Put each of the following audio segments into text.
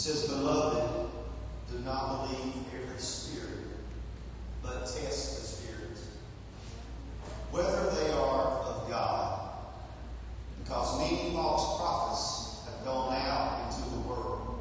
says, "Beloved, do not believe every spirit, but test the spirits, whether they are of God, because many false prophets have gone out into the world.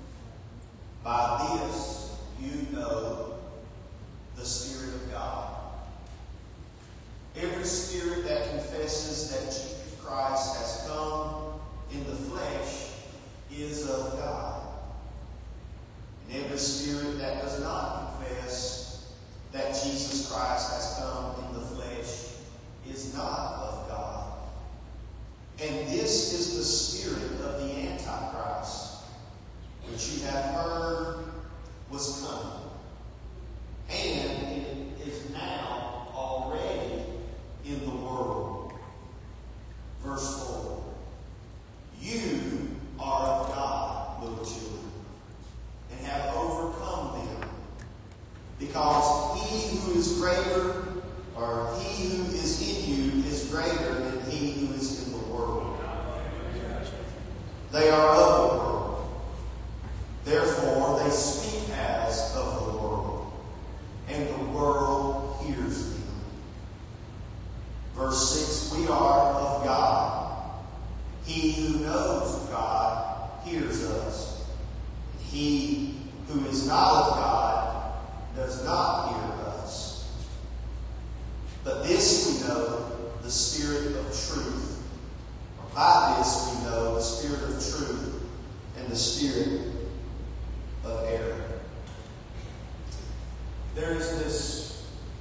By this you know the Spirit of God. Every spirit that confesses that Jesus Christ has come in the flesh is of God. And every spirit that does not confess that Jesus Christ has come in the flesh is not of God. And this is the spirit of the Antichrist, which you have heard was coming. And it is now already in the world." Verse 4. "You are of God, little children, and have overcome them, because he who is greater, or he who is in you is greater than he who is in the world. They are of the world. Therefore they speak as of the world, and the world hears them." Verse 6, "We are of God. He who knows God hears us. He who is not of God does not hear us. But this we know, the Spirit of truth. Or by this we know the Spirit of truth and the Spirit of error." There is this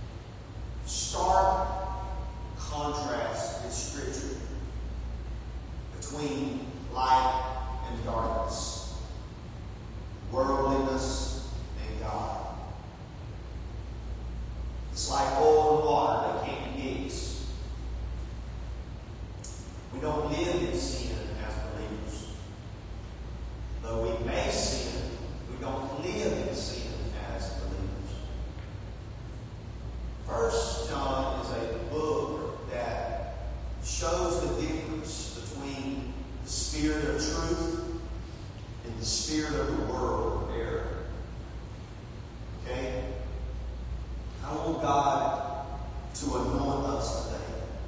stark contrast in Scripture between light and darkness, worldliness and God. It's like oil and water, they can't mix. We don't live in sin as believers. Though we may sin, we don't live in sin as believers. First John is a book that shows the difference between the spirit of truth and the spirit of the world of error. Okay? I want God to anoint us today,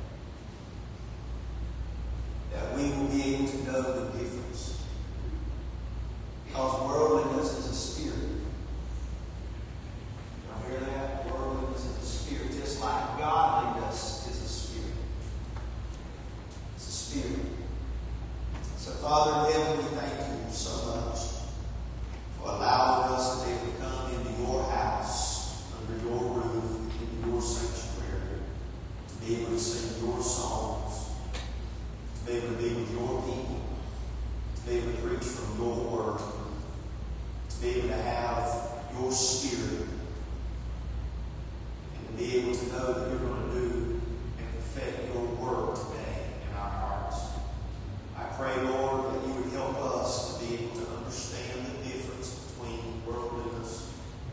that we will be able to know the difference. Because worldliness is a spirit. Y'all hear that? Worldliness is a spirit. Just like godliness is a spirit. It's a spirit. So, Father in heaven, we thank you so much for allowing us to be able to come into your house, under your roof, into your sanctuary, to be able to sing your songs, to be able to be with your people, to be able to preach from your word, to be able to have your spirit, and to be able to know that you're going to do and perfect your word today in our hearts. I pray, Lord, that you would help us to be able to understand the difference between worldliness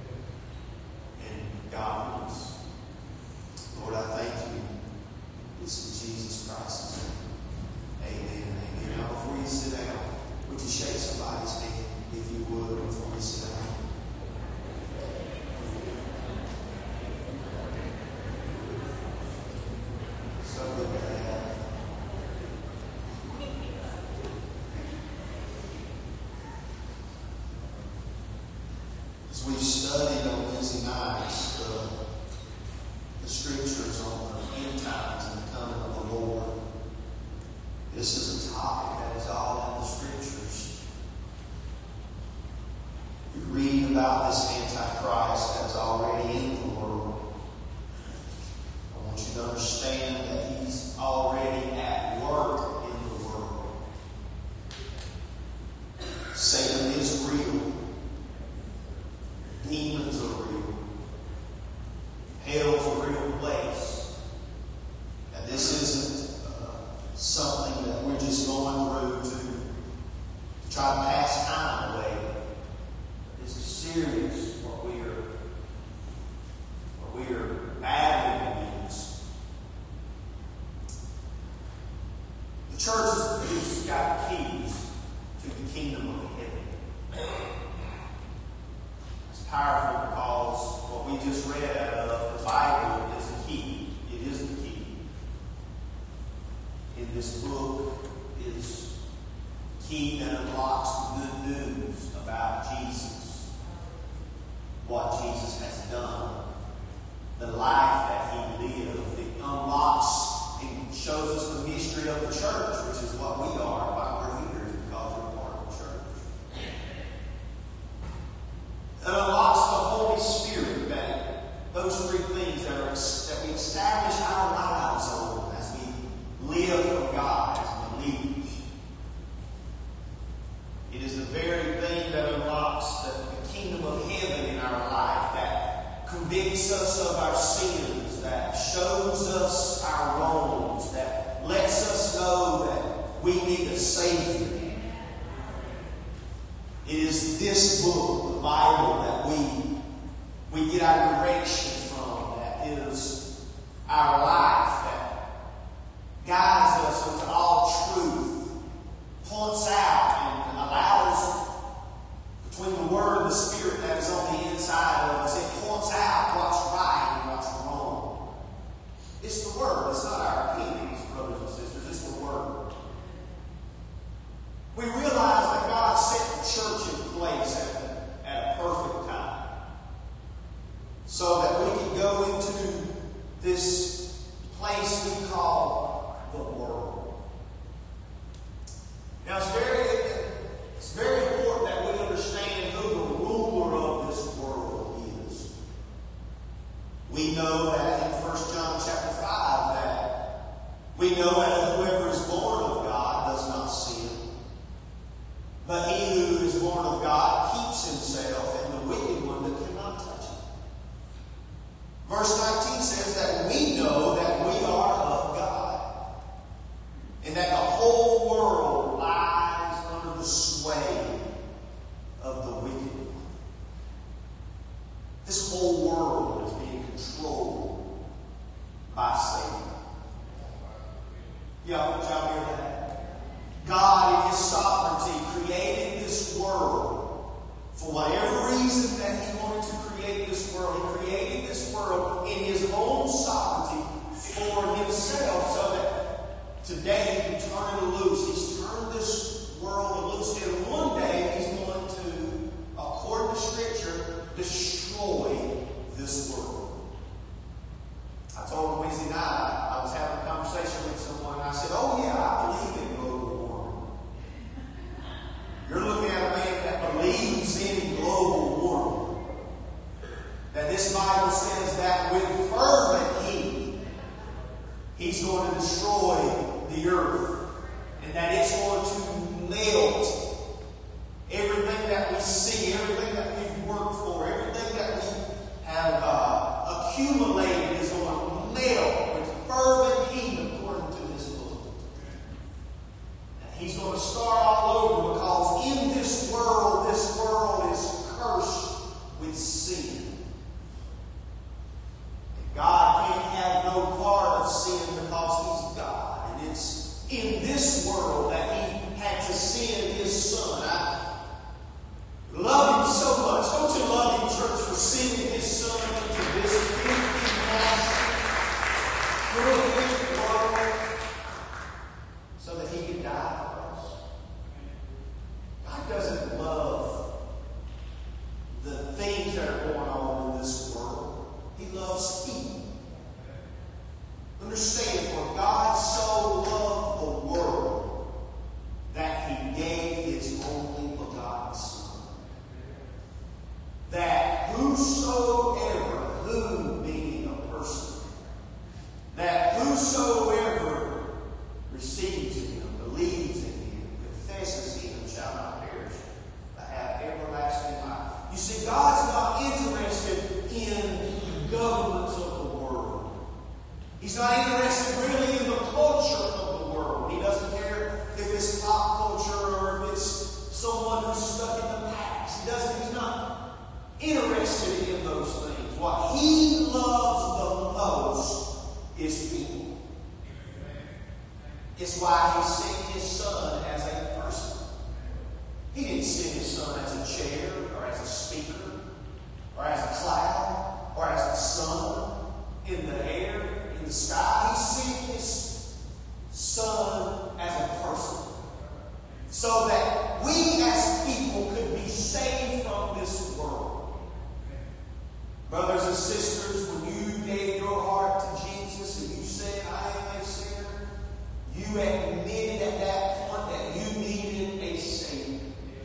and godliness. Lord, I thank you. It's in Jesus Christ's name. Amen and amen. Now, before you sit down, would you shake somebody's hand, if you would, before you sit down? So good to have. As we've studied on Wednesday nights, the scriptures on the end times and the coming of the Lord, this is a topic that is all in the scriptures. We read about this Antichrist that is already in the world. I want you to understand that he's already at work in the world. Satan is real. Demons are real. Hell's a real place. And this isn't something that we're just going through to try to pass time away. This is serious what we are battling against. The church has got keys to the kingdom of heaven. powerful because what we just read out of the Bible is a key. It is the key. In this book is key that unlocks the good news about Jesus, what Jesus has done, the life that he lived. It unlocks and shows us the mystery of the church, which is what we are, why we're here, because we're part of the church. It unlocks the Holy Spirit, that those three things that we establish our lives on as we live for God as believers. It is the very thing that unlocks the kingdom of heaven in our life, that convicts us of our sins, that shows us our wrongs, that lets us know that we need a Savior. It is this book, the Bible, that we get our direction from, that is our life, that guides us into all truth, points out and allows, between the Word and the Spirit that is on the inside of us, it points out what's right and what's wrong. It's the Word. It's not our opinions, brothers and sisters. It's the Word. We realize that God set the church in place at a perfect time, so that we can go into this place we call the world. Now, it's very important that we understand who the ruler of this world is. We know that in 1 John chapter 5 that we know that whoever is born of God does not sin. But he who is born of God keeps himself, and the wicked one that cannot touch him. Verse 19 says that we know that we are of God, and that the whole world lies under the sway of the wicked one. This whole world is being controlled by Satan. Y'all hear that? God, in His sovereignty, created this world. For whatever reason that He wanted to create this world, He created this world in His own sovereignty for Himself, so that today He can turn it loose. He's turned this world loose, and one day He's going to, according to Scripture, destroy this world. I told Wednesday night, I was having a conversation with someone, and I said, "Oh yeah, I believe in global warming." You're looking at a man that believes in global warming. That this Bible says that with fervent heat, He's going to destroy the earth. And that it's going to melt everything that we see, everything that we've worked for, everything that we have accumulated is going to melt with fervent heat, according to this book. And He's going to start all over, because in this world is cursed with sin. And God can't have no part of sin because He's God. And it's in this world that He had to send His Son. I love Him so much. Don't you love Him, church, for sending His Son into this filthy, nasty, crooked world so that He could die for us? God doesn't love the things that are going on in this world. He loves people. Understand, for God so loved the world that He gave His only begotten Son, that whosoever, who being a person, that whosoever receives Him, believes in Him, confesses Him, shall not perish, but have everlasting life. You see, God's not interested in the governments of the world. He's not interested really in the culture of the world. He doesn't care if it's pop culture or if it's someone who's stuck in the past. He's not interested in those things. What He loves the most is people. It's why He sent His Son as a person. He didn't send His Son as a chair or as a speaker. the sky. He sent His Son as a person so that we as people could be saved from this world. Brothers and sisters, when you gave your heart to Jesus and you said, I am a sinner, you admitted at that point that you needed a Savior.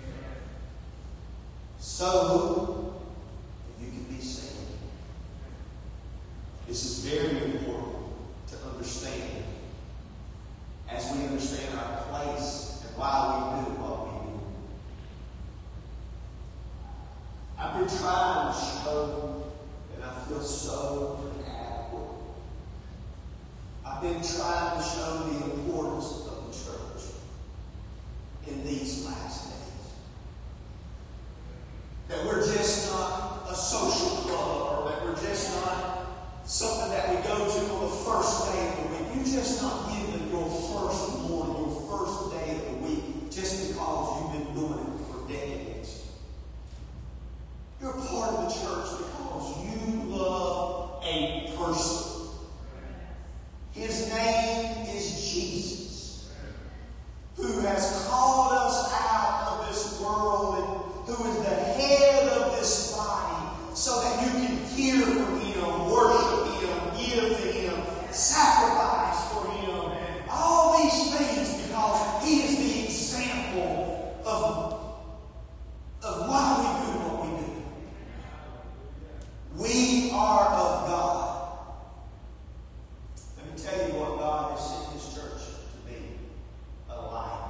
So that you can be saved. This is very important to understand as we understand our place and why we do what we do. I've been trying to show, and I feel so inadequate. I've been trying to show the importance of the church in these last days. That we're just not a social club, or that we're just not something that we go to on the first day of the week. You're just not giving your first morning, your first day of the week, just because you've been doing it for decades. You're part of the church because you love a person. His name is Jesus, who has called us out of this world and who is the head of this body, so that you can hear from Him, worship Him, give to Him, sacrifice for Him, and all these things, because He is the example of why we do what we do. We are of God. Let me tell you what God has sent His church to be: a light.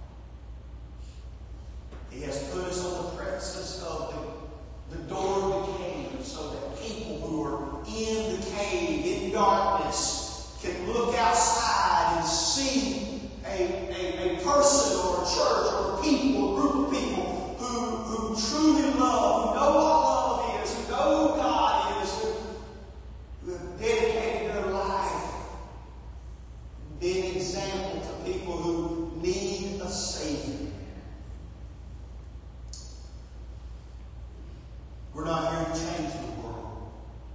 He has put us on the premises of the door of the cave, so that people who are in the cave, in darkness, can look outside and see a person or a church or a people, a group of people who truly love, who know what love is, who know who God is, who have dedicated their life, being an example to people who need a Savior. We're not here to change the world.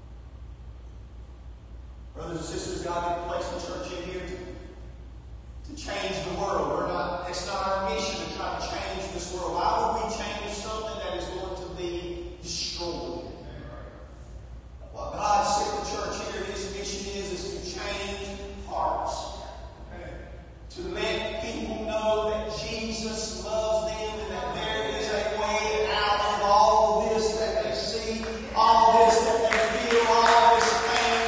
Brothers and sisters, God didn't place the church in here to change the world. It's not our mission to try to change this world. Why would we change something that is going to be destroyed? What God sent the church here, His mission is to change hearts. To let people know that Jesus loves them and that there is a way out of all this that they see, all this that they feel, all this pain.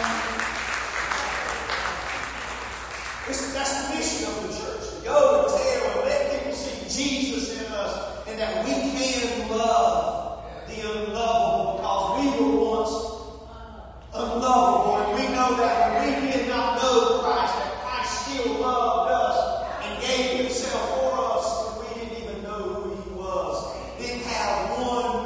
That's the mission of the church. To go and tell and let people see Jesus in us, and that we can love the unlovable, because we were once unlovable. And we know that when we did not know Christ, that Christ still loved us and gave Himself for us, and we didn't even know who He was. Didn't have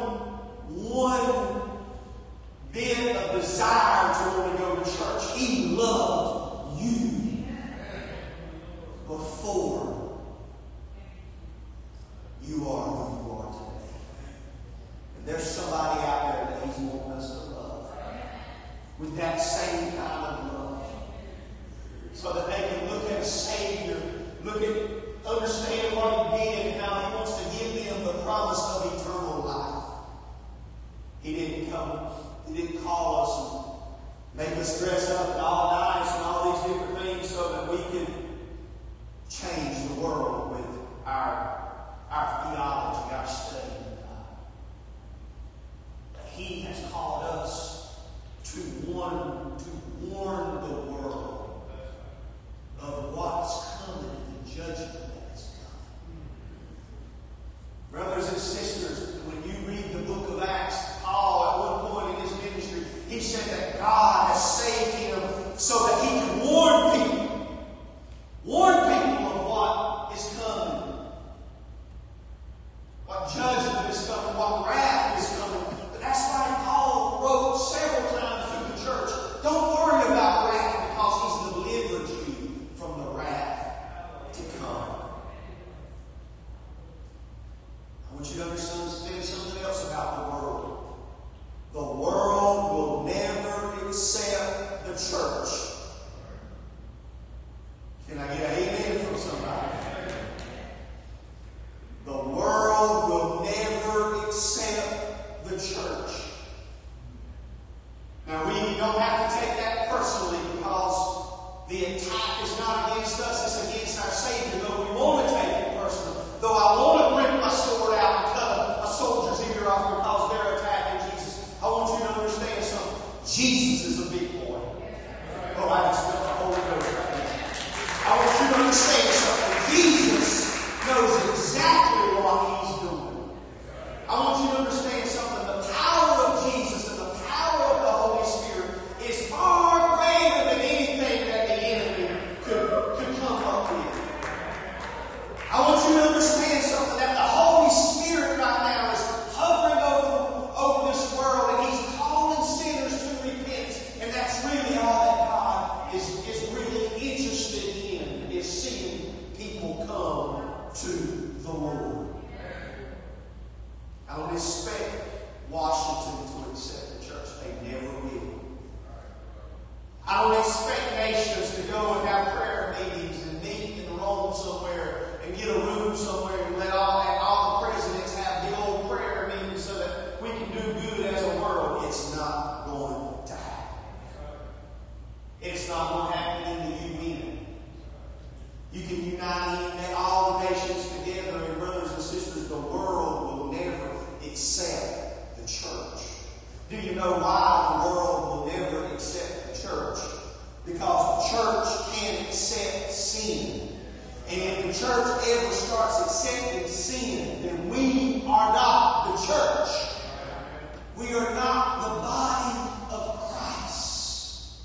one bit of desire to want to go to church. He loved you before you are who you are today. And there's somebody out there that He's wanting us to love with that same kind of love, so that they can look at a Savior, understand what He did and how He wants to give them the promise of eternal life. He didn't call us and make us dress up and all nice and all these different things so that we could change the world with our theology, our study of God. But He has called us to warn the world of what's coming and the judgment that is coming. Brothers and sisters, when you read the book of Acts, Paul, at one point in his ministry, he said that God has saved him Can I get an amen from somebody? The world will never accept the church. Now, we don't have to take that personally, because the attack is not against us, it's against our Savior. Though we want to take it personally, though I want to bring my sword out and cut a soldier's ear off because they're attacking Jesus, I want you to understand something. Jesus is a big boy. Oh, I just felt the Holy Ghost right now. I want you to understand something. Jesus knows exactly what He's doing. I want you to understand something. The power of Jesus and the power of the Holy Spirit is far greater than anything that the enemy could come up with. I want you to understand something, that the Holy Spirit right now is hovering over this world, and He's calling sinners to repentance. And that's really all that God is really interested in, is seeing people come to the Lord. I don't expect Washington to accept the church. They never will. I don't expect nations to go and have prayer meetings and meet in Rome somewhere and get a room somewhere and let all the presidents have the old prayer meetings so that we can do good as a world. It's not going to happen. It's not going to happen in the UN. You can unite all the nations together, and brothers and sisters, the world will never accept the church. Do you know why the world will never accept the church? Because the church can't accept sin. And if the church ever starts accepting sin, then we are not the church. We are not the body of Christ.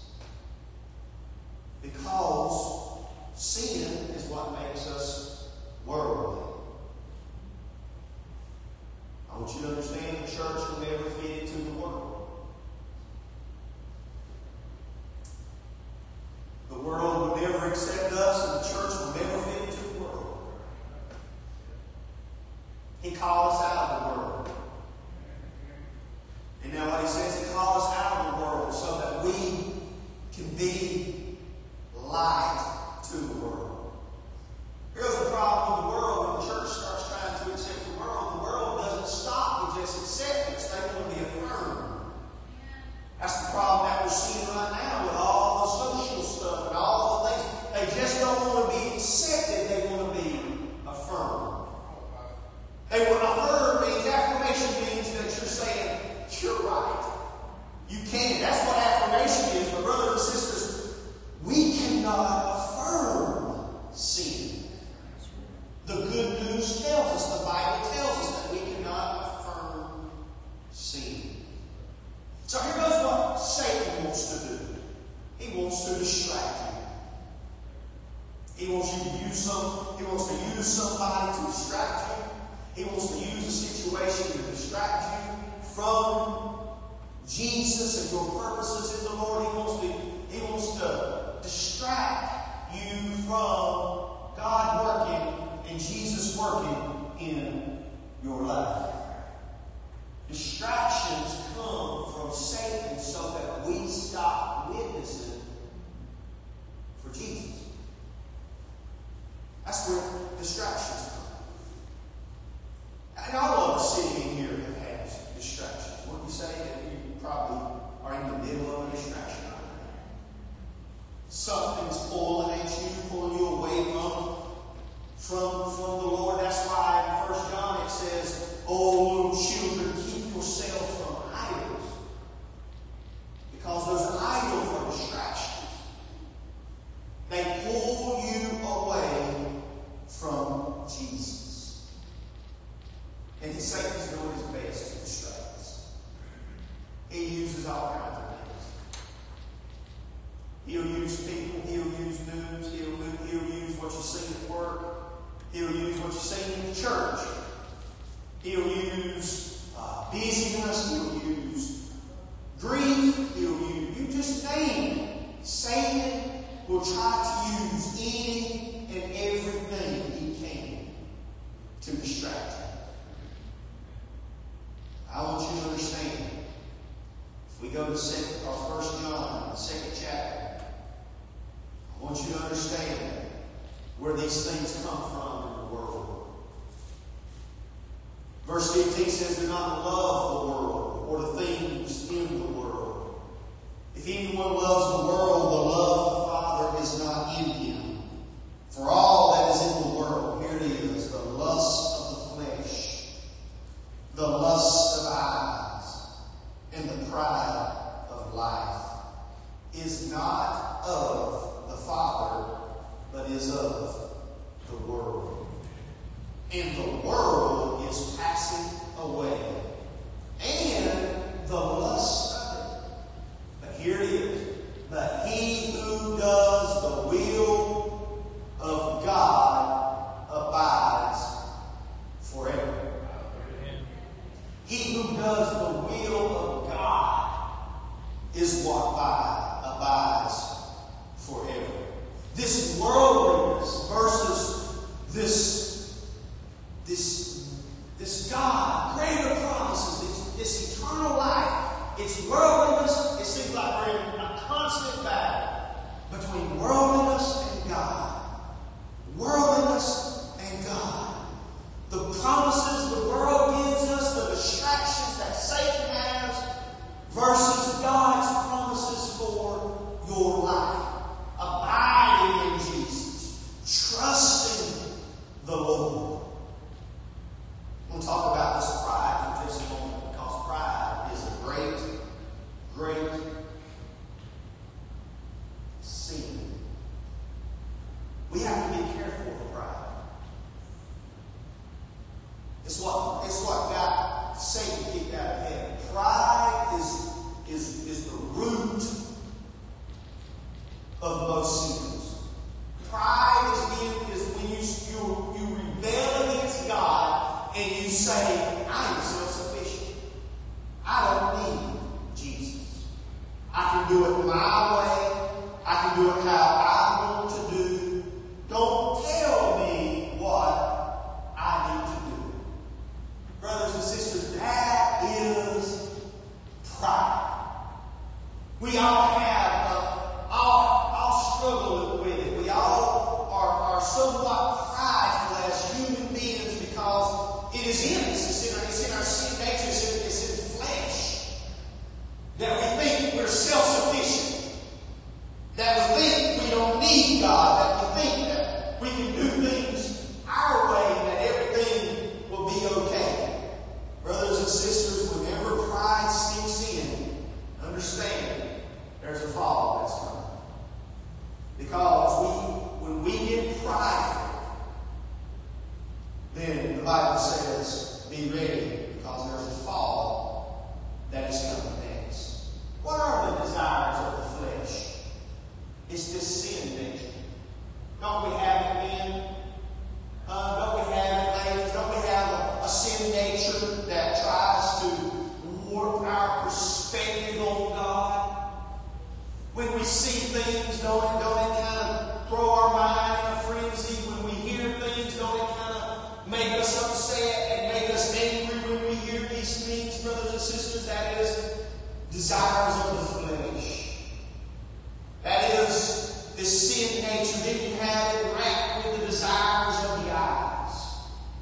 Because sin is what makes us worldly. I want you to understand the church will never fit into the world. The world will never accept us, and the church will never fit into the world. He called us out of the world. And now what He says, He called us out of the world so that we can be light to the world. Here's the problem with the world. When the church starts trying to accept the world doesn't stop with just acceptance. They want to be affirmed. That's the problem that we're seeing right now with all the social stuff and all the things. They just don't want to be accepted. They want to be affirmed. They want to affirm means, affirmation means that you're saying, you're right. You can. That's what affirmation is. But brothers and sisters, we cannot affirm sin. The good news tells us, the Bible tells us that we cannot affirm sin. So here goes what Satan wants to do. He wants to distract you. He wants to use somebody to distract you. He wants to use a situation to distract you from Jesus and your purposes in the Lord. He wants to distract you from God working and Jesus working in your life. Distractions come from Satan so that we stop witnessing for Jesus. That's where distractions come. And all of us sitting in here have had distractions. Wouldn't you say that you probably are in the middle of a distraction right now? Something's pulling at you, pulling you away from the Lord. That's why in 1 John it says, "Oh, little children, keep yourself from idols." Because those idols are distractions. They pull you away from Jesus. And Satan's doing his best to distract us. He uses all kinds of things. He'll use people, he'll use news, he'll use what you see at work, he'll use what you see in the church. He'll use busyness. He'll use grief. He'll use, you just name it. Satan will try to use any and everything he can to distract you. I want you to understand. If we go to 1 John, the 2nd chapter, I want you to understand where these things come from in the world. Verse 15 says, do not love the world or the things in the world. If anyone loves the world, the love of the Father is not in him. For all that is in the world, here it is, the lust of the flesh, the lust of eyes, and the pride of life, is not of the Father, but is of the world. And the world is passing away, and the lust of it. But here it is. But he who does the will of God abides forever. He who does the will of God is what abides forever. This worldliness versus this God, greater promises, this eternal life. It's worldliness. It seems like we're in a constant battle between worldliness and God. Worldliness and God. The promises the world gives us, the distractions that Satan has, versus God's promises for your life. Abiding in Jesus. Trusting the Lord. We'll talk about this pride for just a moment, because pride is a great, great sin. We have to be careful with pride. It's what got Satan kicked out of heaven. Pride is the root of most sins. Pride is when you rebel against God and you say, I am self-sufficient. I don't need Jesus. I can do it my way. I can do it how I want to do. Don't tell me what I need to do. Brothers and sisters, that is pride. We all struggle with it. We all are somewhat prideful as human beings because it is in us. It's in our sin nature. It's in the flesh. That we think we're self-sufficient. That we think we don't need God. That we think that we can do things our way and that everything will be okay. Brothers and sisters, whenever pride sneaks in, understand there's a fall that's coming. Because when we get prideful, then the Bible says, be ready, because there's a fall that is coming next. What are the desires of the flesh? It's this sin nature. Don't we have it, men? Don't we have it, ladies? Don't we have a sin nature that tries to warp our perspective on God? When we see things, don't it kind of throw our mind in a frenzy? When we hear things, don't it kind of make us upset and make us angry when we hear these things, brothers and sisters? That is desires of the flesh. That is this sin nature. Then you have it wrapped with the desires of the eyes.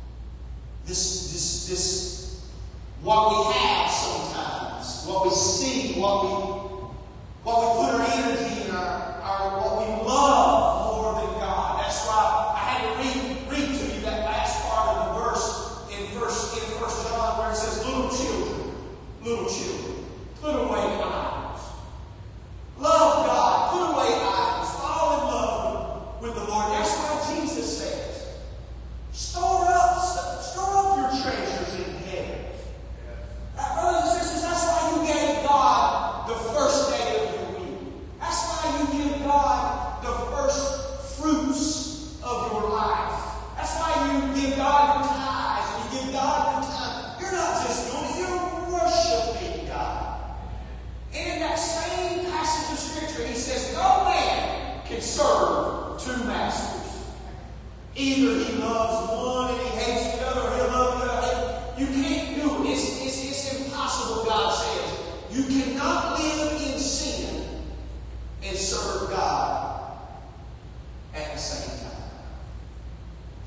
This what we have sometimes, what we see, what we put our energy in, what we love more than God. That's why I had to read to you that last part of the verse in First John where it says, little children, put away idols. Love God, put away idols, fall in love with the Lord. That's why Jesus says, store up your treasures in heaven. Brothers and sisters, that's why you gave God the first day of your week. That's why you give God the first fruits of your life. That's why you give God your tithes. You give God your time. You're not just doing it, you're worshiping God. And in that same passage of Scripture, he says, no man can serve two masters. Either he loves one and he hates the other, or he'll love the other. You can't do it. It's impossible, God says. You cannot live in sin and serve God at the same time.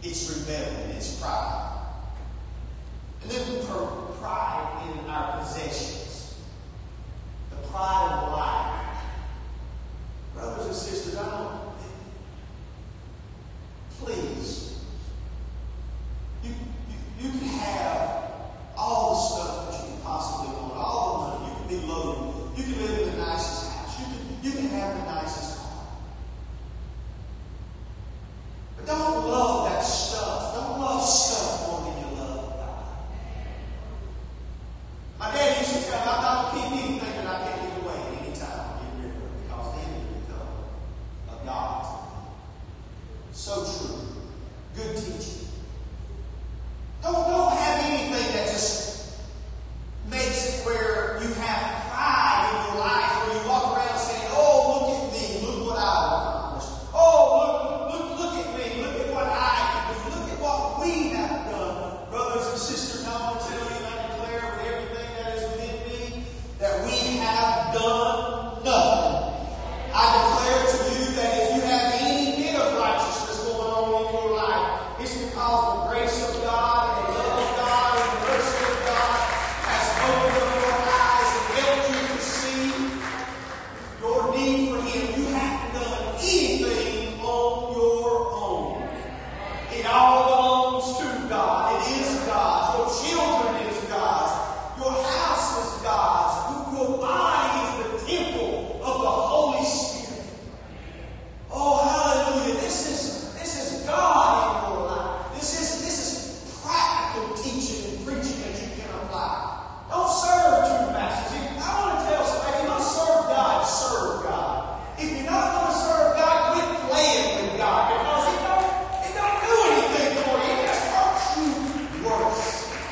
It's rebellion. It's pride. And then pride in our possessions. The pride of life. Brothers and sisters, please, you can have all the stuff that you can possibly want, all the money. You can be loaded. You can live in the nicest house. You can have the nicest car. But don't love that stuff. Don't love stuff more than you love God. My dad used to tell me, I'm not going to keep anything that I can't give away at any time. Get rid of it, because then you become a God. So true. Good teaching. Don't have anything that just makes it where you have pride in your life, where you walk around saying, oh, look at me, look what I've accomplished. Oh, look at me, look at what I can do, look at what we have done. Brothers and sisters, I want to tell you, I declare with everything that is within me, that we have done nothing. I declare to you that if you have any bit of righteousness going on in your life, it's because the grace of God and the love of God and the mercy of God has opened up your eyes and helped you to see your need for Him. You haven't done anything on your own. It all belongs to God. It is God's. Your children is God's. Your house is God's. Your body is the temple of the Holy Spirit. Oh, hallelujah. This is God in your life. This is practical teaching and preaching that you can apply. Don't serve two masters. I want to tell somebody, if you don't serve God, serve God. If you're not going to serve God, quit playing with God, because it don't do anything for you. It just hurts you worse.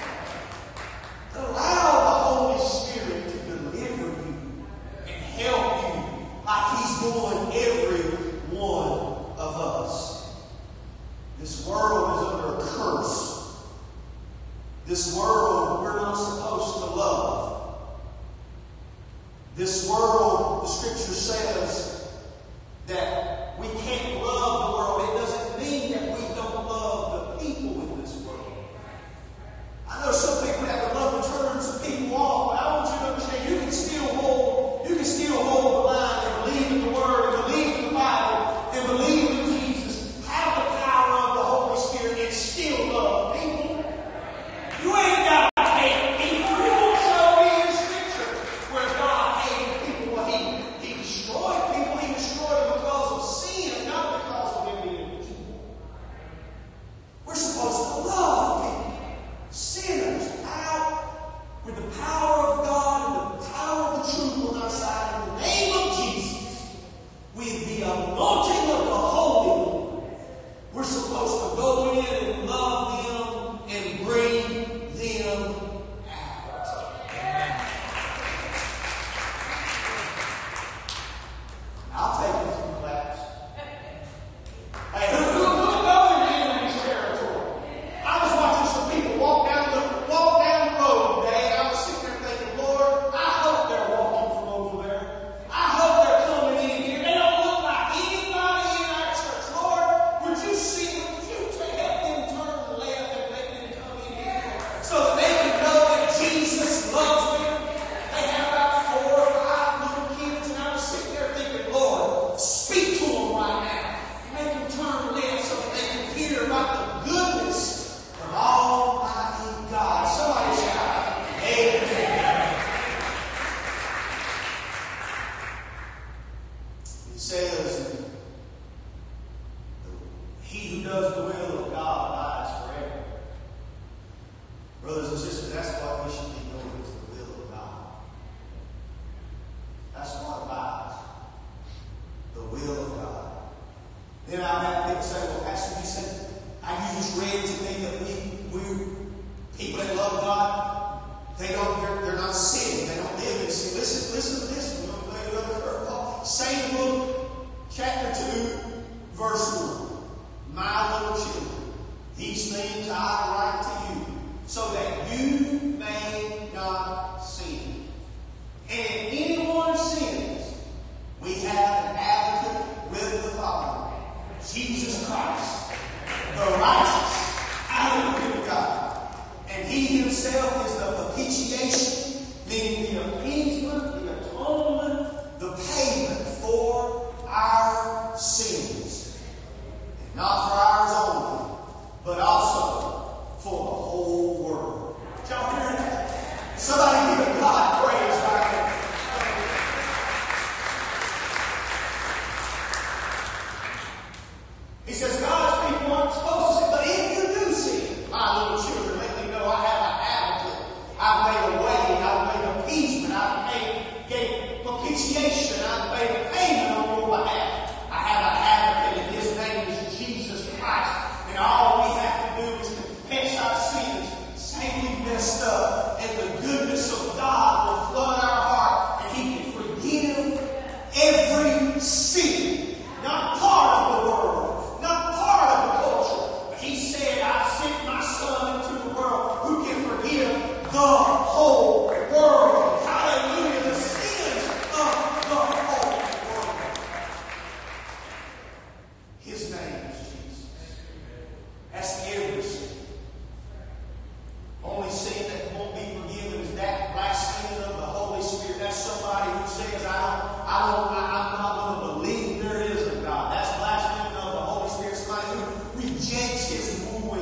Allow the Holy Spirit to deliver you and help you like He's doing every one of us. This world is under a curse. This world we're not supposed to love. This world, the Scripture says that we can't love the world. It doesn't mean that we don't love the people in this world. I know some people have to love to turn some people off, but I want you to understand you can still hold the line and believe in the Word and believe in the Bible and believe in Jesus. Have the power of the Holy Spirit and still love people. You ain't got to hate people. You won't show me in Scripture where God hated people. Well, He destroyed people. He destroyed them because of sin, not because of them being evil. We're supposed to love people. Sinners out with the power of God and the power of the truth on our side. In the name of Jesus, with the anointing of the Holy One, we're supposed to go in and love them and bring them out. I'll take this from class. Hey, who's going in enemy's territory? I was watching some people walk down the road today, and I was sitting there thinking, Lord, I hope they're walking from over there. I hope they're coming in here. They don't look like anybody in our church. Lord, would you see them? Would you help them turn left and let them come in here so that they can know that Jesus loves them? They have about 4 or 5 little kids, and I was sitting there thinking, Lord, speak to them right now. Make them turn left so that they can hear about the goodness of Almighty God. Somebody shout, amen. It says, he who does the will of God abides forever. Brothers and sisters, that's what we should be doing, is the will of God. That's what abides. The will of God. Then I'll have people say, well, Pastor, you said, you just read to me that we people that love God, they're not sinning. They don't live in sin. Listen to this. We're going to play another curveball. Same book, chapter 2, verse 1. My little children, these things I write to you, so that you may not sin. And if anyone sins, we have an advocate with the Father, Jesus Christ, the righteous.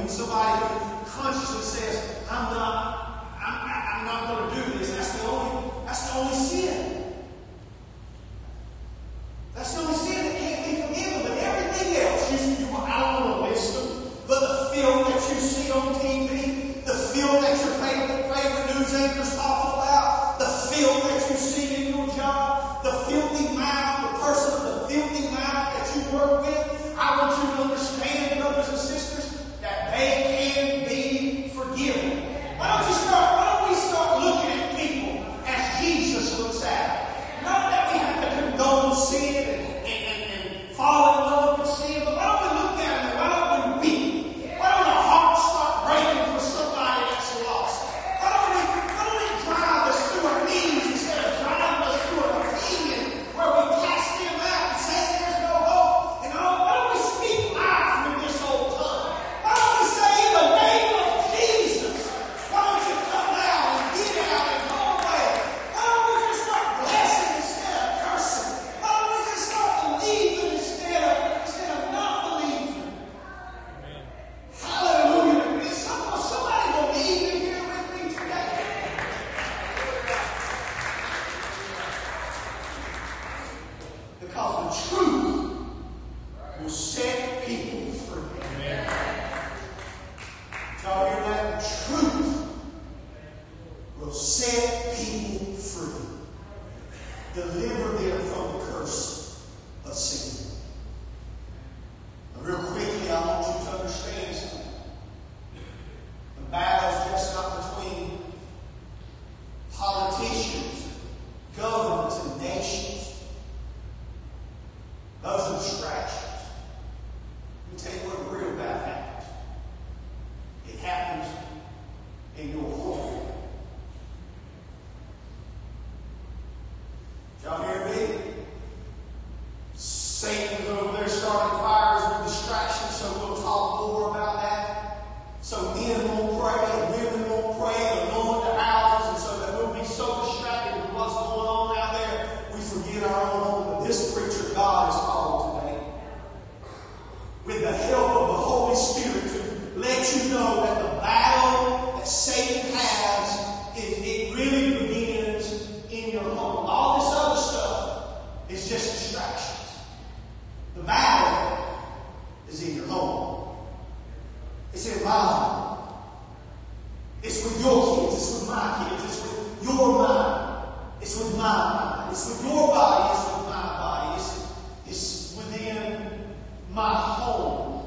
when somebody consciously says, I'm not going to do this, that's the only sin. That's the only sin that can't be forgiven. But everything else, I don't want to list them, but the filth that you see on TV, the filth that your favorite news anchors talk about, the filth that you see in your job, the filthy mouth, the person with the filthy mouth that you work with, I want you to understand, brothers and sisters, that they can be forgiven. Why don't we start looking at people as Jesus looks at them? Not that we have to condone sin and fall in love with sin, but why don't we look at them and why don't we weep? Why don't our hearts start breaking for somebody that's lost? Why don't we drive us to our knees instead of driving us to our opinion where we cast them out and say there's no hope? And why don't we speak life with this old tongue? Why don't we say in the name of Jesus, why don't you come down and get out and go away? Why don't we just start blessing instead of cursing? Why don't we just start believing instead of not believing? Hallelujah. Is somebody believing here with me today? Because the truth will set people free. Y'all hear that? The truth will set people free. Deliver them from the curse of sin. Now, real quickly, I want you to understand something. The battle's just not between politicians, governments, and nations. Those are distractions. Let me tell you what the real battle happens. It happens in your home. Y'all hear me? Satan's over there starting fires with distractions, so we'll talk more about that. So men won't pray, and women won't pray, and anoint their houses, and so that we'll be so distracted with what's going on out there, we forget our own home. But this preacher God is called today, with the help of the Holy Spirit, to let you know that the battle that Satan has, it really begins in your home. All this other stuff is just distractions. The battle is in your home. It's in my home. It's with your kids. It's with my kids. It's with your mind. It's with my mind. It's with your body. It's with my body. It's within my home.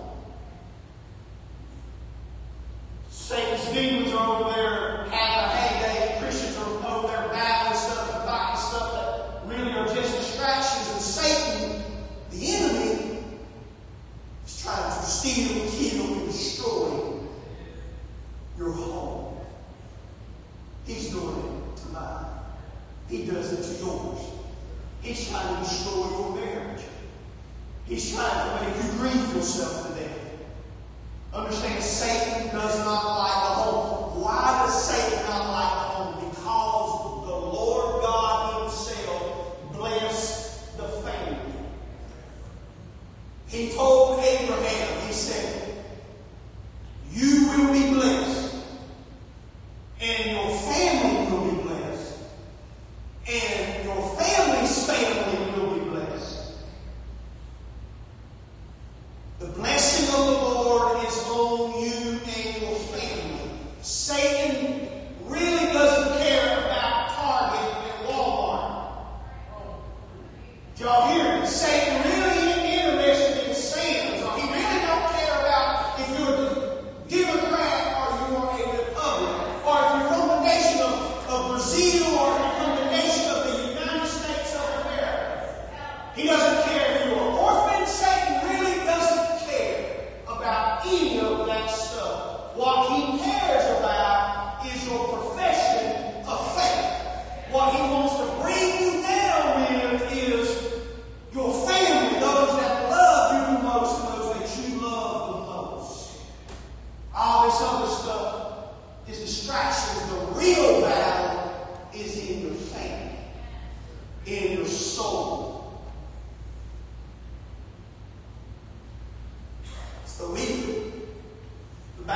Satan's demons are over there having a heyday. Christians are over there battling stuff and fighting stuff that really are just distractions. And Satan, the enemy, is trying to steal, kill, and destroy your home. He's doing it to mine. He does it to yours. He's trying to destroy your marriage. He's trying to make you grieve yourself to death. Understand, Satan does not like the home. Why does Satan not like the home? Because the Lord God Himself blessed the family. He told Abraham, He said, you will be blessed, and your family will be blessed, and your family's family will be blessed. The blessing of the Lord is on you and your family. Satan really doesn't care about Target and Walmart. Did y'all hear me? Satan really isn't interested in Sam's. Or he really don't care about if you're a Democrat or you are a Republican. Or if you're from the nation of Brazil or if you're from the nation of the United States of America. He doesn't care if you're an orphan. Satan really doesn't care about any of that stuff. What he cares about is your profession of faith. What he wants to bring you down with is your family, those that love you the most, and those that you love the most. All this other stuff is distractions. The real battle is in your family, in your soul. It's the leader. The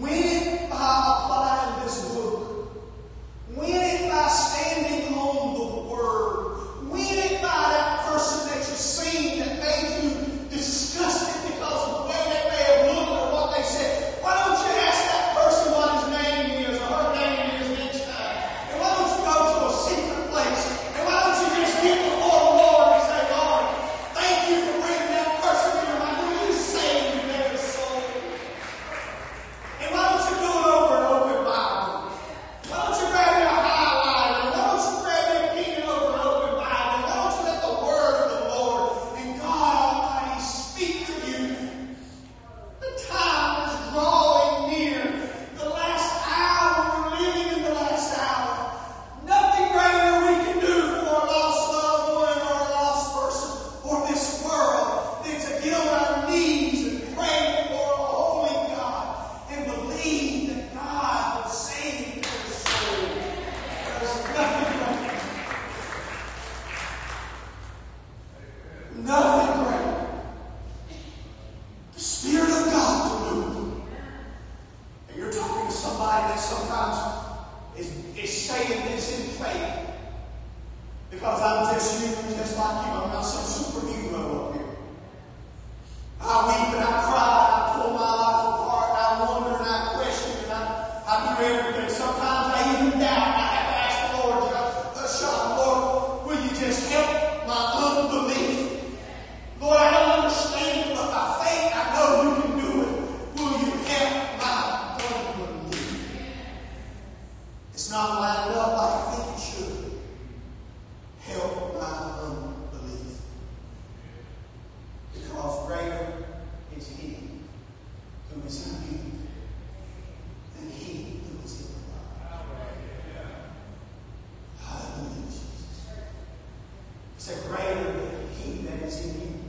Win it by applying this book. Win it by standing on the Word. Win it by that person that you've seen that made you disgusted because of the way they may have looked or what they said. Why don't you ask that person what his name is or her name is next time? And why don't you go to a secret place? And why don't you just get before the Lord and say, Lord, thank you for bringing that person into my life. You saved their soul. And why don't you do it over and open Bible? Why don't you grab your highlighter? Why don't you grab your pen and over and open Bible? Why don't you let the word of the Lord and God Almighty speak to you? The time is drawing near. The last hour, we're living in the last hour. Nothing greater we can do for a lost loved one or a lost person or this world than to get on our knees and pray before a holy God and believe that God will save their soul. There's nothing greater. Nothing greater. The Spirit of God to move. And you're talking to somebody that sometimes is saying this in faith. Because I'm just human, just like you. I'm not some superhero up here. I weep and I cry and I pull my life apart and I wonder and I question and I do everything. Sometimes I even doubt. I have to ask the Lord, Sean, Lord, will you just help my unbelief? Lord, I don't understand it, but by faith I know you can do it. Will you help my unbelief? It's not lined up like I think it should. Help my unbelief. Because greater is He who is in you than he who is in the world. Hallelujah, Jesus. He said, greater than He that is in you,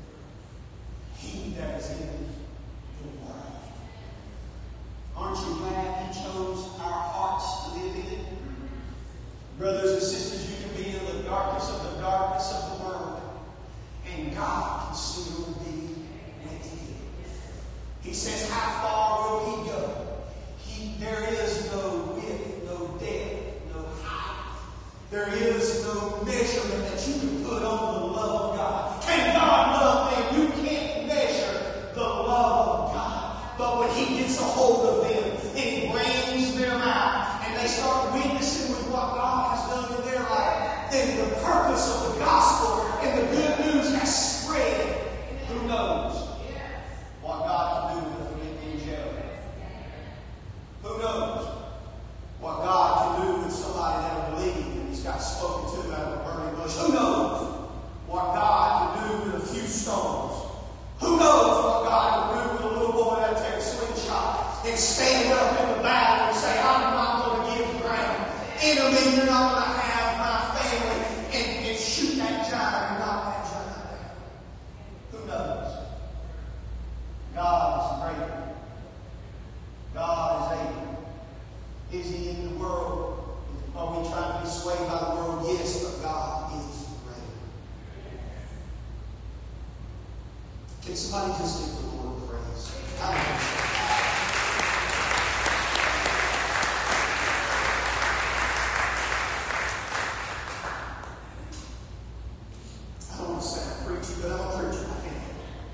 He that is in the world. Aren't you glad He chose our hearts to live in? Brothers and sisters, you can be in the darkness of the world, and God can still be with you. He says, how far will He go? There is no width, no depth, no height. There is no measurement that you can put on the love of God. Can God love them? You can't measure the love of God. But when He gets a hold of them and He brings them out and they start witnessing with what God has done in their life, then the purpose of the gospel and the good news has spread. Who knows what God can do with a Philippian jailer? Who knows what God can do with somebody that will believe and He's got spoken to out of a burning bush? Who knows what God can do with a few stones? Who knows what God can do with a little boy that takes a slingshot and stand up in the battle and say, I'm not going to give ground. Enemy, you're not going to have my family, and shoot that giant and knock that giant down. Who knows? God is great. God is able. Is He in the world? Are we trying to be swayed by the world? Yes, but God is great. Can somebody just give the Lord praise? Hallelujah. I don't want to say I'm preaching, but I'm a preacher. I can't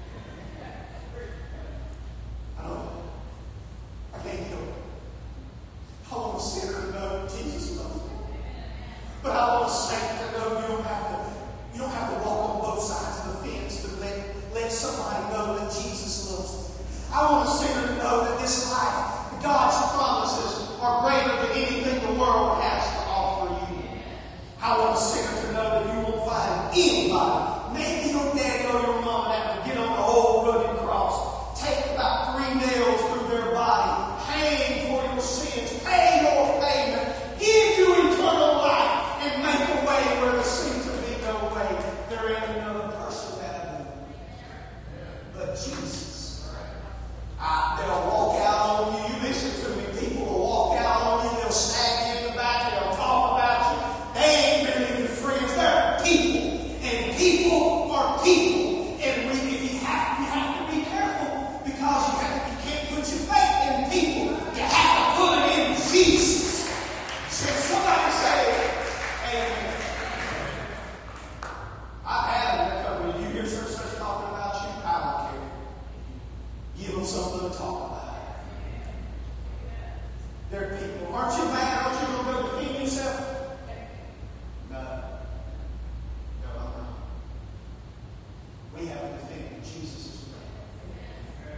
help it. I can't help it. I want a sinner to know Jesus loves me. But I want a saint to know you don't have to walk on both sides of the fence to let somebody know that Jesus loves them. I want a sinner to know that this life, God's promises, are greater than anything the world has to offer you. I want a sinner to know that you won't find anybody, maybe your daddy or your mom, that will get on the old rugged cross, take about 3 nails through their body, hang for your sins, pay your payment, give you eternal life, and make a way where there seems to be no way. There ain't another person that will. But Jesus. They'll walk out on you. You listen to me. People will walk out on you. They'll snag you in the back. They'll talk about you. They ain't really your friends. They're people. And something to talk about. There are people, aren't you mad? Aren't you going to go defend yourself? No. No, I'm not. We have to defend Jesus' name.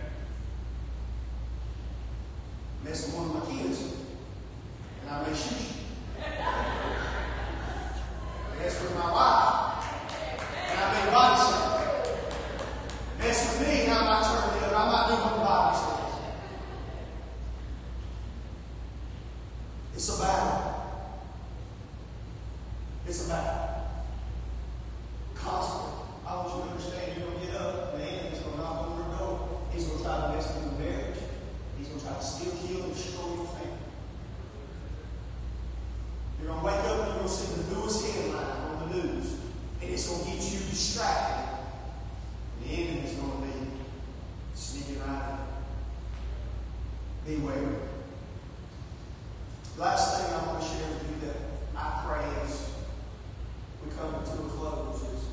Mess with one of my kids, and I may shoot you. Mess with my wife, and I may body slam. Mess with me, and I might turn the other. I might do what the Bible says. It's a battle. It's a battle. Constantly. I want you to understand you're going to get up, and the enemy's going to knock on your door. He's going to try to mess with your marriage. He's going to try to steal, kill, and destroy your family. You're going to wake up and you're going to see the newest headline on the news, and it's going to get you distracted. And the enemy's going to be sneaking right in. Beware. Last thing I want to share with you that I pray as we come to a close is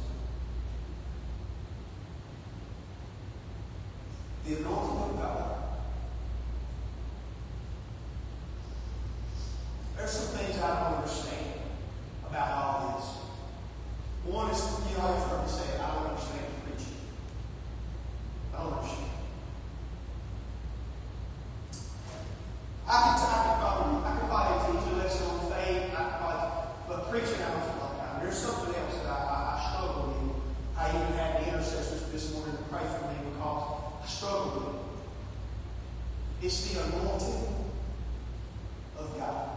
the anointing of God. There's some things I don't understand about all this. One is, you've heard me say, I don't understand preaching. I don't understand. I could probably teach a lesson on faith, but preaching, I don't feel like that. There's something else that I struggle with. I even had the intercessors this morning to pray for me because I struggle with it. It's the anointing of God.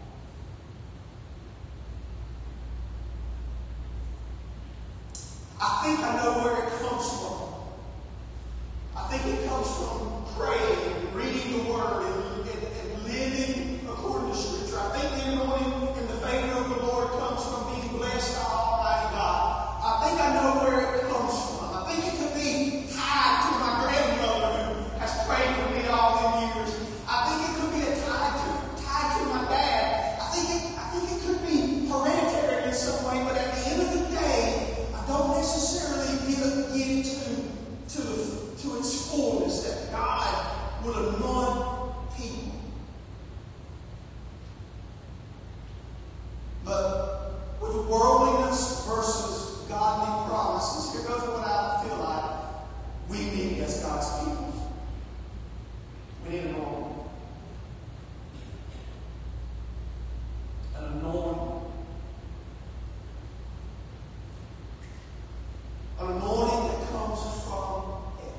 I think I know where it comes from. I think it comes from praying and reading the Word and living according to Scripture. I think the anointing and the favor of the Lord comes from being blessed by Almighty God. I think I know where it comes from. I think it could be tied to my grandmother who has prayed for me all the years. I think it could be tied to my dad. I think it could be hereditary in some way, but at the end of the day, I don't necessarily get it to its fullness that God will anoint people. But with worldliness versus godly promises, here goes what I feel like we need as God's people. We need an anointing. An anointing. An anointing that comes from heaven.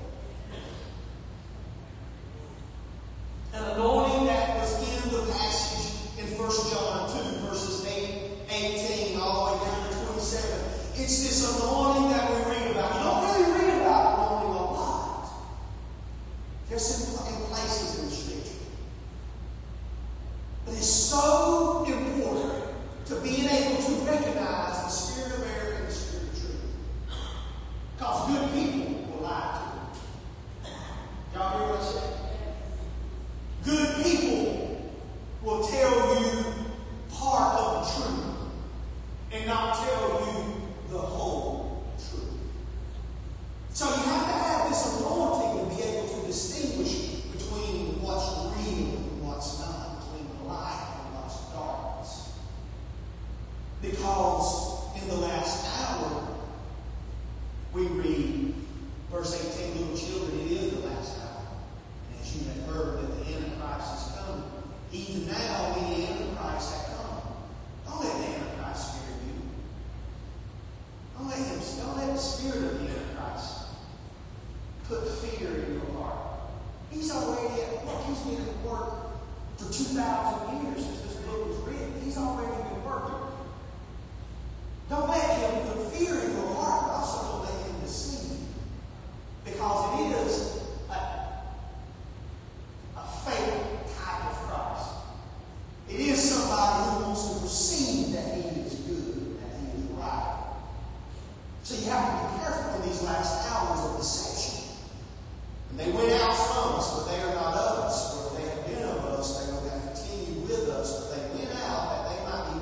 An anointing that was in the passage in 1 John 2, verses 18 all the way down to 27. It's this anointing that we read about. You don't really read about anointing a lot. Just in places in the Scripture. But it's so important to being able to recognize the spirit of error and the spirit of truth. Because good people will lie to you. Y'all hear what I say? Good people will tell you part of the truth and not tell you the whole truth. So you have to have this anointing to be able to distinguish between what's real and what's not, between the light and what's darkness. Because in the last hour, we read verse 18, little children, it is the last hour. And as you have heard that the Antichrist is coming, even now the Antichrist has come. Don't let the Antichrist scare you. Don't let the spirit of the Antichrist put fear in your heart. He's already at work. He's been at work for 2,000 years since this book was written. He's already been working. Don't let him put fear in your heart, but also don't let him deceive you. Because it is a fake type of Christ. It is somebody who wants to perceive that he is good, that he is right. So you have to be careful in these last hours of deception. And they went out from us, but they are not of us. For if they had been of us, they would have continued with us. But they went out that they might be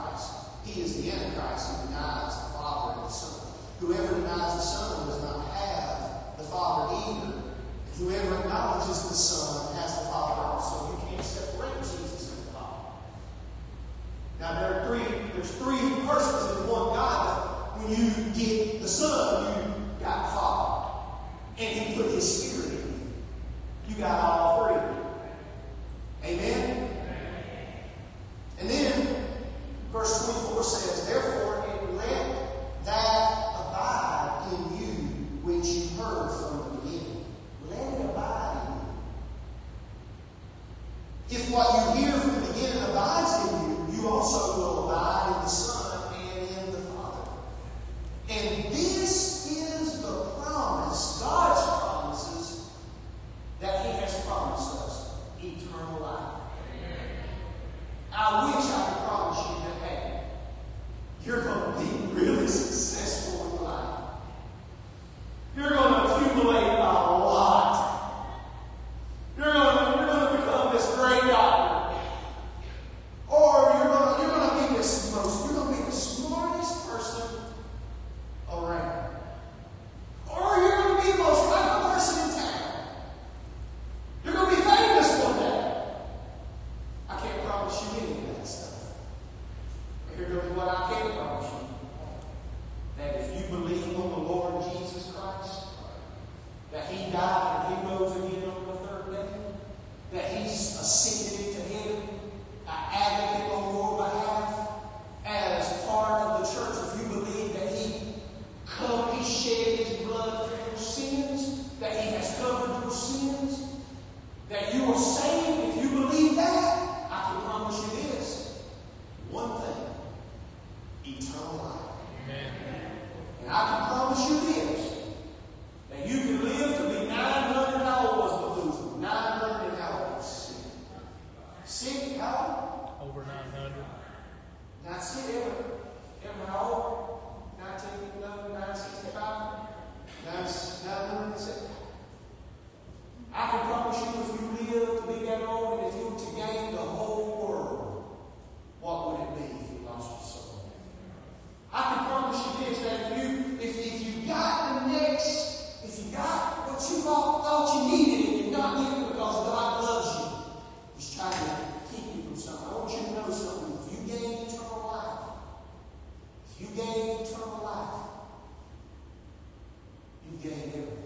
Christ. He is the Antichrist who denies the Father and the Son. Whoever denies the Son does not have the Father either. Whoever acknowledges the Son has the Father also. You can't separate Jesus and the Father. Now there's three persons in one God, but when you get the Son, you got the Father. And He put His Spirit in you. You got all three. Amen? And then, verse 24 says, therefore, and let that abide in you which you heard from the beginning. Let it abide in you. If what you hear from the beginning abides in you, you also will abide in the Son and in the Father. And this is the promise, God's promises, that He has promised us, eternal life. I wish I could promise you that, hey, you're going to be really successful in life. You're going to accumulate a lot. You're going to become this great doctor. Or you're going to be the smartest person around. Or you're going to be the most likable person in town. You're going to be famous one day. I can't promise you any of that stuff. But here goes what I can promise you. That if you believe on the Lord Jesus Christ, that He died and He rose again on the third day, that He's ascended into heaven, an advocate on your behalf, as part of the church, if you believe that He shed His blood for your sins, that He has covered your sins, that you are saved, if you believe that, I can promise you this. One thing. Eternal life. Amen. And I can promise you this. That you can live to be 900. How old was Methuselah? 900 and how old was sick? Sick? How old? Over 900. Not sick ever how old? 965? 906? I can promise you if you live to be that old and if you were to gain the whole world, what would it be if you lost your soul? I can promise you this, that if you got what you thought you needed and you got it because God loves you, He's trying to keep you from something. I want you to know something. If you gain eternal life, you've gained everything.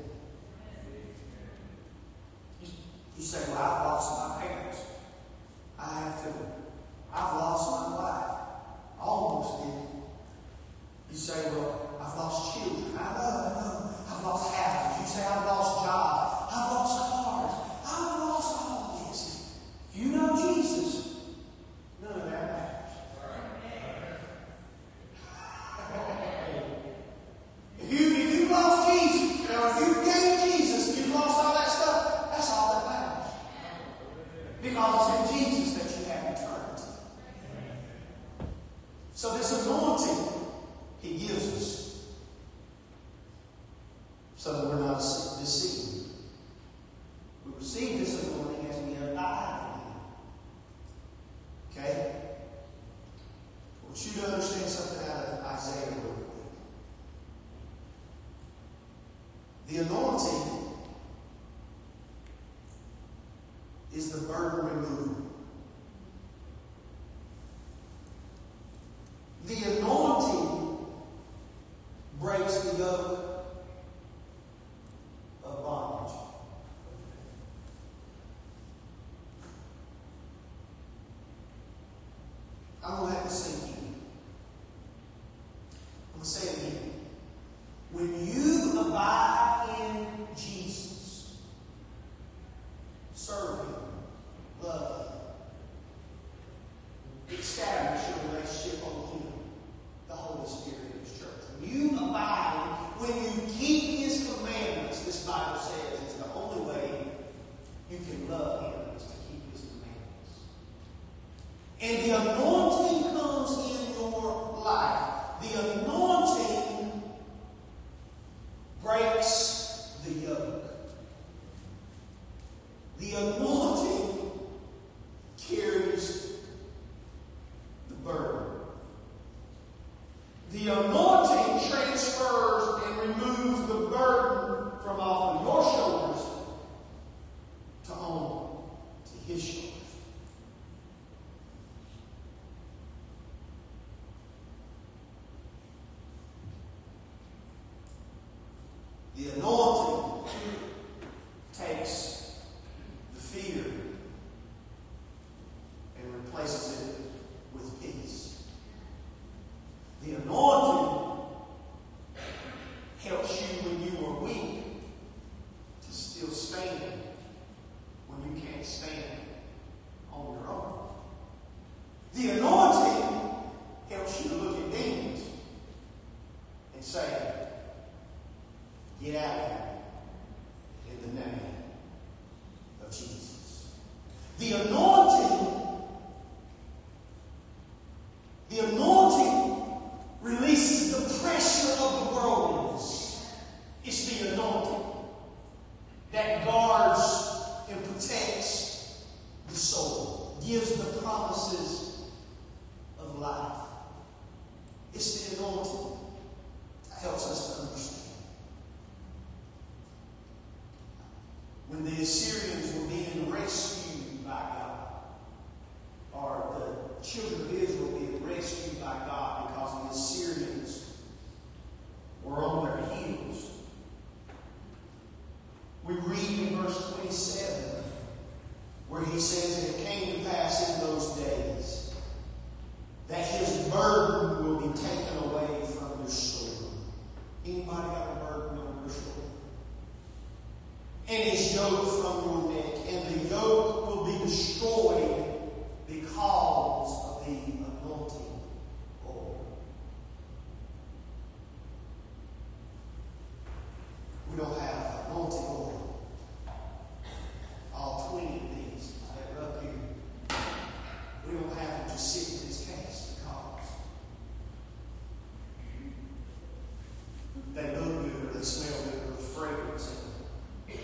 You say, well, I've lost my parents. I have too. I've lost my wife. I almost did. You say, well, I've lost children. I know. I've lost houses. You say, I've lost jobs. I've lost cars. I've lost all this. If you know Jesus, none of that matters. If you lost Jesus, or if you gained Jesus, and you lost all that stuff, that's all that matters. Because it's in Jesus that you have eternity. So this anointing He gives us so that we're not deceived. We receive this anointing as we abide in Him. Okay? I want you to understand something out of Isaiah real quick. The anointing is the burden remover. The anointing breaks the yoke of bondage. I'm going to have to sink in. I'm going to say it again. When you abide in Jesus, serve Him, love Him, The anointing transfers and removes the burden from off of your shoulders to His shoulders. The anointing takes the fear and replaces it with peace. The anointing helps you when you are weak to still stand when you can't stand on your own. The anointing helps you to look at demons and say, get out of here in the name of Jesus. The anointing releases the pressure of the worldliness. It's the anointing that guards and protects the soul, gives the promises of life. It's the anointing that helps us to understand. When the Assyrians were being rescued by God, or the children of Israel being rescued by God because the Assyrians were on their heels, we read in verse 27 where he says, "And it came to pass in those days that his burden will be taken away from your shoulder." Anybody got a burden on your shoulder? "And his yoke from your neck, and the yoke will be destroyed because of the anointing oil." We don't have anointing oil. All 20 of these that are up here. We don't have them just sitting in this case because they look good or they smell good or the fragrance in them.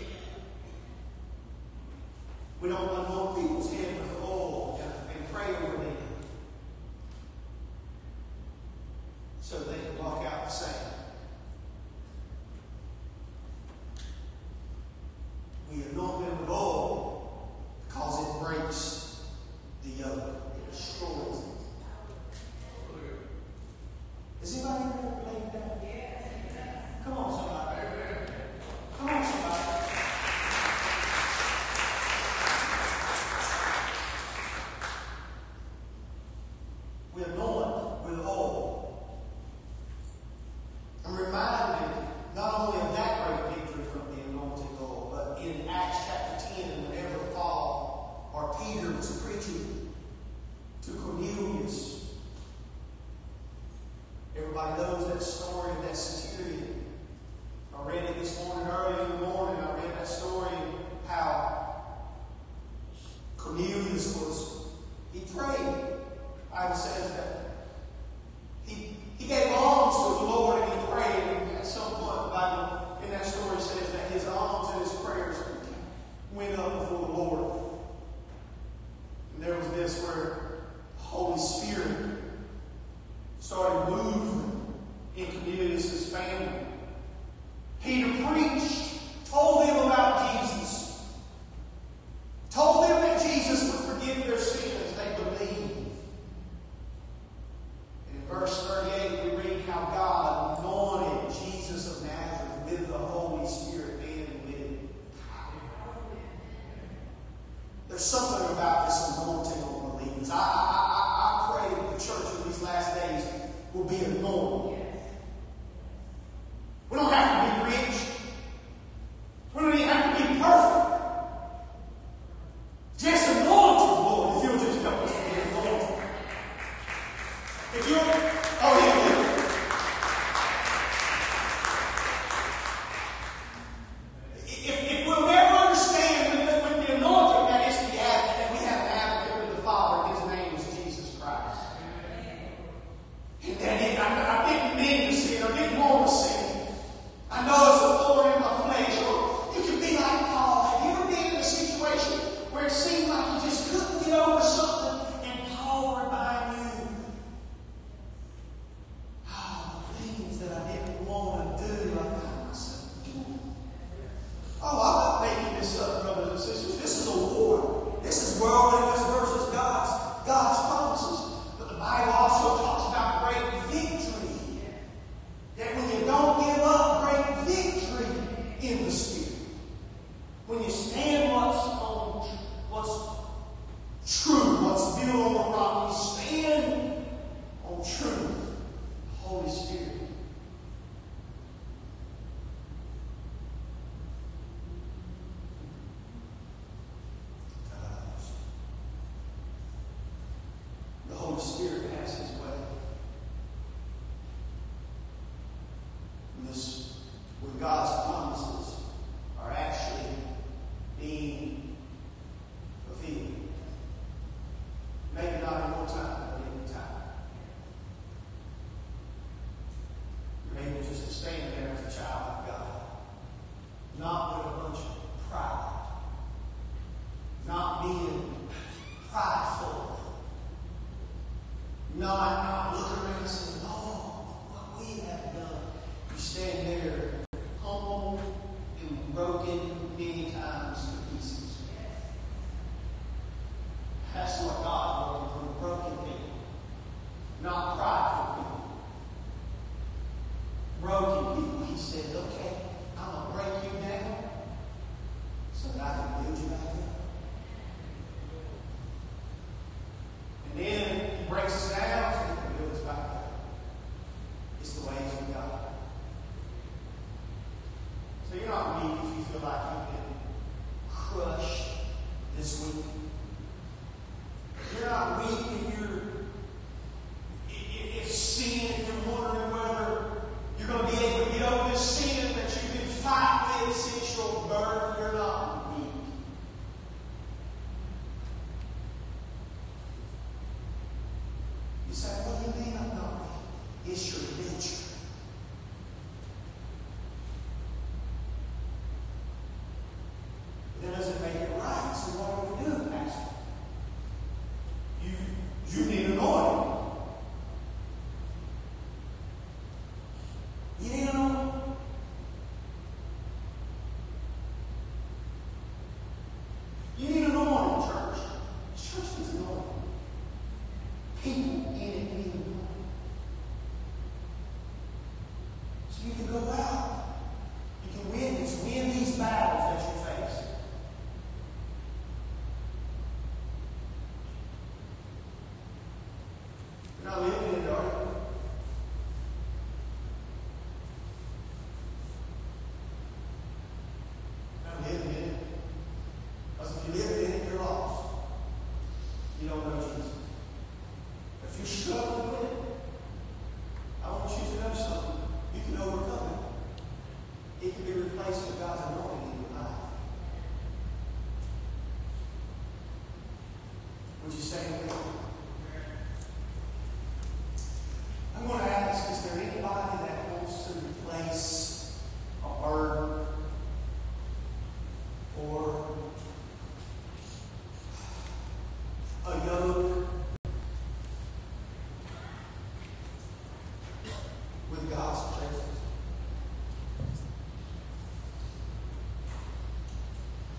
We don't anoint people's head with oil and pray over them so they can walk out the same. We anoint them with oil because it breaks the yoke. It destroys it. Is anybody ever believe that? Come on, somebody. Come on, somebody. We anoint with oil. I'm reminded not only of that great victory from the anointed oil, but in Acts chapter 10, whenever Paul or Peter was preaching to Cornelius. Everybody knows that story of that centurion. I read it this morning, early in the morning. I read that story how Cornelius he prayed. The Bible says that he gave alms to the Lord and he prayed. And at some point, the Bible in that story says that his alms and his prayers went up before the Lord. And there was this where the Holy Spirit started moving in Cornelius' family. Peter preached, told them about Jesus, told them that Jesus would forgive their sins. They believed. And in verse 38, we read how God anointed Jesus of Nazareth with the Holy Spirit and with power. There's something about this anointing on believers. I pray that the church in these last days will be anointed. We don't have to be rich. We don't even have to be perfect. Just anointed, Lord, if you'll just help us to be anointed. If you're, oh yeah. If we'll never understand with the anointing that is the advocate, that we have an advocate with the Father, his name is Jesus Christ. And that I didn't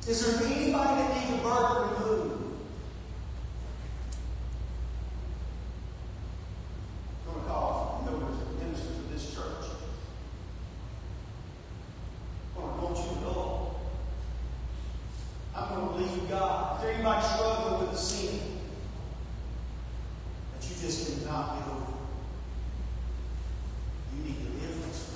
Is there anybody that needs a burden removed? I'm going to call for elders and ministers of this church. I'm going to want you to know. I'm going to believe God. Is there anybody struggling with the sin that you just cannot get over? You need deliverance.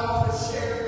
often share